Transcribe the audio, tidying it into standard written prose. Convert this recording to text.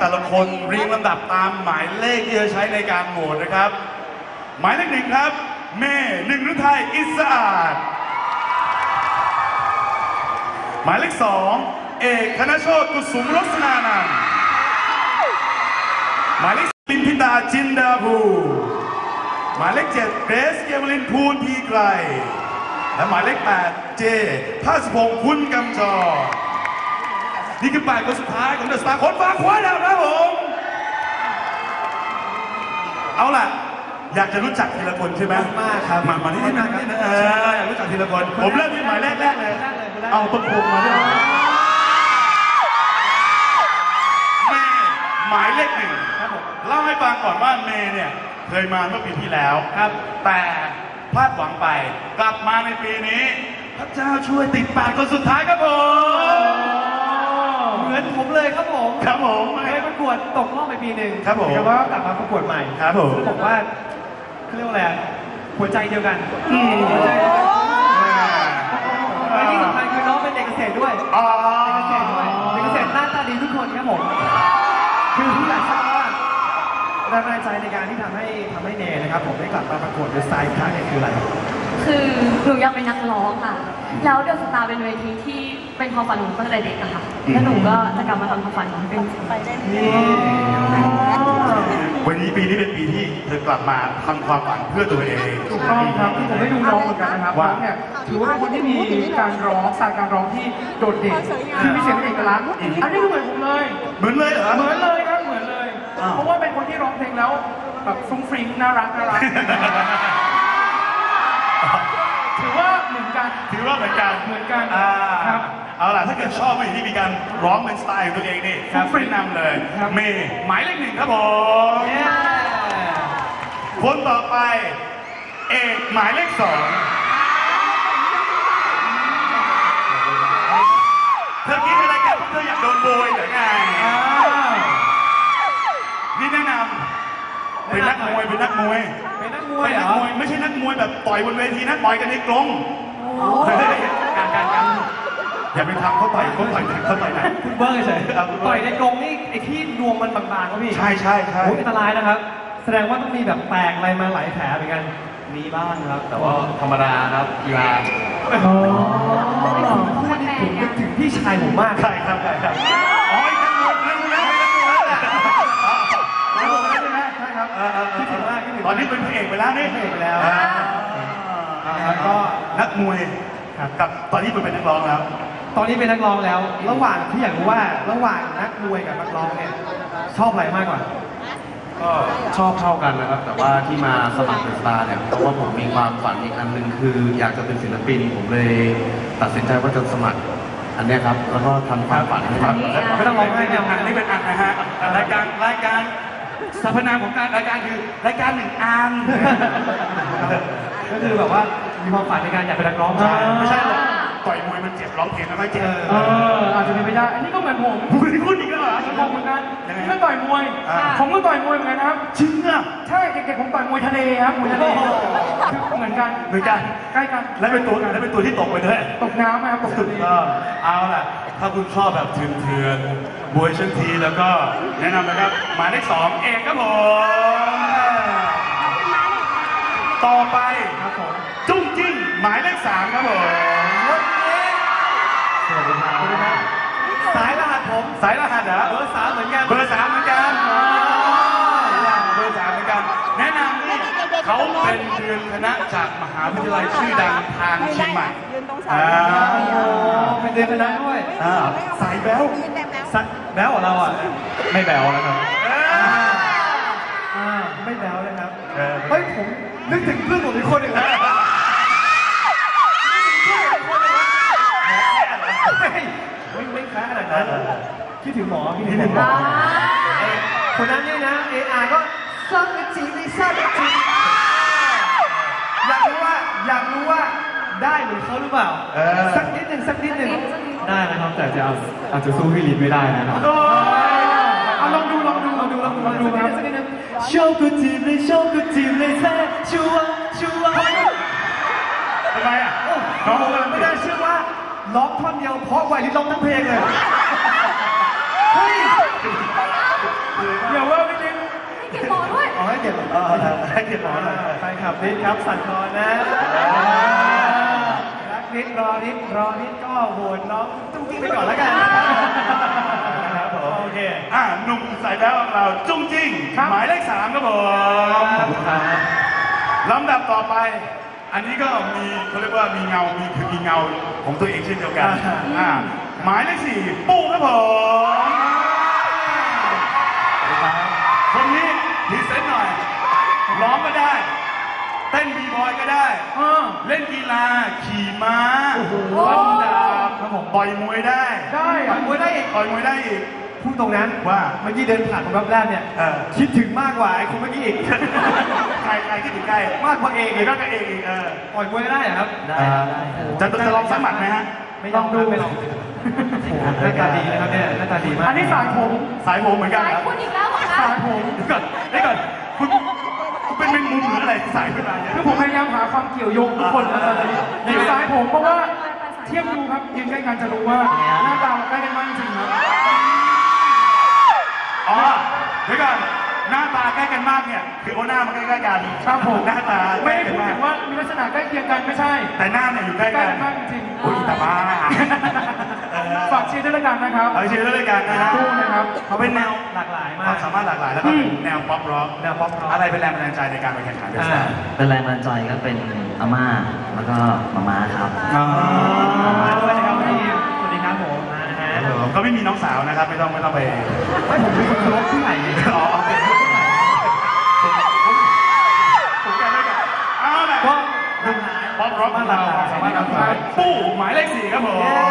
แต่ละคนเรียงลำดับตามหมายเลขที่จะใช้ในการโหวตนะครับหมายเลขหนึ่งครับเมย์หนึ่งฤทัยอิสระอาจหมายเลขสองเอกธนโชติกุสุมรสนานันท์หมายเลขลินพิตาจินดาภูหมายเลข7เกรซเกวลินภูลพีไกรและหมายเลข8เจภาสพงษ์คุณกำจรนี่คือ8คนสุดท้ายของเดอะสตาร์คนฟ้าคว้าดาวครับผมเอาล่ะอยากจะรู้จักทีละคนใช่ไหมมากครับมาที่นี่อยากรู้จักทีละคนผมเริ่มที่หมายเลขแรกเลยเอาต้นโพมาด้วยเมย์หมายเลขหนึ่งครับผมเล่าให้ฟังก่อนว่าเมย์เนี่ยเคยมาเมื่อปีที่แล้วครับแต่พลาดหวังไปกลับมาในปีนี้พระเจ้าช่วยติด8คนสุดท้ายครับผมเหมือนผมเลยครับผมครับผมเคยประกวดตกรอบไปปีหนึ่งครับผมแล้วก็กลับมาประกวดใหม่ครับผมบอกว่าเขาเรียกว่าอะไรหัวใจเดียวกันหัวใจเดียวกันและที่สำคัญคือน้องเป็นเด็กเกษตรด้วยเด็กเกษตรด้วยเด็กเกษตรหน้าตาดีทุกคนครับผมคือที่อยากทราบว่าแรงบันดาลใจในการที่ทำให้เนนะครับผมได้กลับมาประกวดเดอะสตาร์อีกครั้งเนี่ยคืออะไรคือหนูอยากเป็นนักร้องค่ะแล้วเดอะสตาร์เป็นเวทีที่เป็นความฝันหนูตั้งแต่เด็กอะค่ะแล้วหนูก็จะกลับมาทำความฝันเป็นไปได้วันนี้ปีนี้เป็นปีที่เธอกลับมาทำความฝันเพื่อตัวเองถูกต้องครับที่ผมได้ดูน้องเหมือนกันนะครับว่าเนี่ยถือว่าเป็นคนที่มีการร้องสไตล์การร้องที่โดดเด่นที่มีเสียงเอกลักษณ์อันนี้ก็เหมือนผมเลยเหมือนเลยเหรอเหมือนเลยครับเหมือนเลยเพราะว่าเป็นคนที่ร้องเพลงแล้วแบบฟรุ้งฟริ้งน่ารักถือว่าเหมือนกันครับเอาล่ะถ้าเกิดชอบวิธีที่มีการร้องเป็นสไตล์ของตัวเองนี่ฟรีนำเลยเมย์หมายเลขหนึ่งครับผมคนต่อไปเอกหมายเลข2เธอคิดอะไรกันเธออยากโดนโบยหรือไงนี่แนะนำเป็นนักมวยไม่ใช่นักมวยแบบต่อยบนเวทีนะต่อยกันในกรงการอย่าไปทำเขาต่อยนะคุณเบิ้งเฉยต่อยในกรงนี่ไอ้ที่นวมมันบางๆก็พี่ใช่โอ้อันตรายนะครับแสดงว่าต้องมีแบบแตกอะไรมาหลายแผลเหมือนกันมีบ้างครับแต่ว่าธรรมดาครับกีฬาพูดนี่ผมนึกถึงพี่ชายผมมากใช่ครับอ๋อนักมวยแล้วใช่ครับคิดถึงมากตอนนี้เป็นพระเอกไปแล้วนี่แล้วก็นักมวยกับตอนนี้เป็นนักร้องแล้วตอนนี้เป็นนักร้องแล้วระหว่างที่อยากรู้ว่าระหว่างนักมวยกับนักร้องเนี่ยชอบอะไรมากกว่าก็ชอบเท่ากันนะครับแต่ว่าที่มาสมัครเดอะสตาร์เนี่ยเพราะว่าผมมีความฝันอีกอันหนึ่งคืออยากจะเป็นศิลปินผมเลยตัดสินใจว่าจะสมัครอันนี้ครับแล้วก็ทำความฝันให้ครับไม่ต้องร้องไห้เนี่ยอันนี้เป็นอันนะฮะรายการสรรพนามของรายการคือรายการหนึ่งอันก็คือแบบว่ามีความฝันในการอยากเป็นนักร้องไม่ใช่หรอกต่อยมวยมันเจ็บร้องเพลงไม่เจ็บอาจจะเป็นไปได้อันนี้ก็เหมือนผมคุณอีกแล้วเหรอผมเหมือนกันไม่ต่อยมวยผมก็ต่อยมวยเหมือนกันนะครับจริงอ่ะใช่เด็กๆผมต่อยมวยทะเลครับมวยทะเลเหมือนกันใกล้กันและเป็นตัวที่ตกไปด้วยตกน้ำนะครับตกทะเลเอาล่ะถ้าคุณชอบแบบเถื่อนบวยชั้นทีแล้วก็แนะนำนะครับหมายเลข2เอกครับผมต่อไปครับผมจุ้งจิ้งหมายเลข3ครับผมสวัสดีครับสายรหัสผมสายรหัสเหรอเบอร์3เหมือนกันแนะนำนี่เขาเป็นเดือนคณะจากมหาวิทยาลัยชื่อดังทางเชียงใหม่เป็นเดือนคณะด้วยสายแบ๊วแบ๊วของเราอ่ะไม่แบ๊วนะครับไม่แบ๊วเลยครับเฮ้ยผมนึกถึงเพื่อนผมอีกคนหนึ่งนะไม่แค่ขนาดนั้นคิดถึงหมอคนนั้นนี่นะARก็ซักจีอยากรู้ว่าได้เหมือนเขาหรือเปล่าสักนิดหนึ่งได้นะครับแต่อาจจะสู้พี่ลินไม่ได้นะครับลองดูครับโชว์กูจีบเลยแซ่ชัวทำไมอ่ะน้องไม่ได้เชื่อว่าร้องท่อนเดียวเพราะไหวลินร้องทั้งเพลงเลยเฮ้ยเดี๋ยวว่าไม่ได้ให้เก็บหมอด้วยอ๋อให้เก็บให้เก็บหมอหน่อยไปครับนิดครับสั่นคลอนนะรักนิดรอนิดก็โหวตน้องจุ้งกิ้งไปก่อนแล้วกันครับผมโอเคหนุ่มสายแบ๊วของเราจุ้งจิ้งหมายเลข 3ครับผมลำดับต่อไป อันนี้ก็มีเขาเรียกว่ามีเงามีเงาของตัวเองเช่นเดียวกันหมายเลข 4ปูครับผมคนนี้พรีเซนต์หน่อยร้องก็ได้เต้นบีบอยก็ได้เล่นกีฬาขี่ม้าฟันดาบต่อยมวยได้มวยได้อีกต่อยมวยได้อีกพูดตรงนั้นว่าเมื่อกี้เดินผ่านผมแรกเนี่ยคิดถึงมากกว่าไอ้คนเมื่อกี้อีกใครคิดถึงใกล้มากกว่าเองหรือก็เองอีกต่อยมวยได้เหรอครับจะลองสักหมัดไหมฮะไม่ลองดูไม่ลองหน้าตาดีนะครับเนี่ยหน้าตาดีมากอันนี้สายผมเหมือนกันครับคุณอีกแล้วเหรอคะสายผมเดี๋ยวก่อนคุณเป็นมุมหรืออะไรสายขึ้นมาเนี่ยคือผมพยายามหาความเกี่ยวโยงทุกคนในสายผมเพราะว่าเทียบดูครับยืนใกล้กันจะรู้ว่าหน้าตาใกล้กันมากจริงครับเดี๋ยวก่อนหน้าตาใกล้กันมากเนี่ยคือหน้ามันใกล้ๆกันครับผมหน้าตาไม่ได้พูดถึงว่ามีลักษณะใกล้เคียงกันไม่ใช่แต่หน้าเนี่ยอยู่ใกล้กันมากจริงอุ้ยตาบ้าฝากเชียร์ด้วยกันนะครับเชียร์ด้วยกันนะฮะนะครับเขาเป็นแนวหลากหลายมากสามารถหลากหลายแล้วก็แนวป๊อปร็อกอะไรเป็นแรงบันดาลใจในการไปแข่งขันด้วยเป็นแรงบันดาลใจก็เป็นอาม่าแล้วก็มาม่าครับมาด้วยนะครับสวัสดีครับผมก็ไม่มีน้องสาวนะครับไม่ต้องไปไม่ผมเป็นคนเคารพผู้ใหญ่ผมแกไม่กันเอาแหละก็ป๊อปร็อกของเราสามารถนำสายปู่หมายเลข 4ครับผม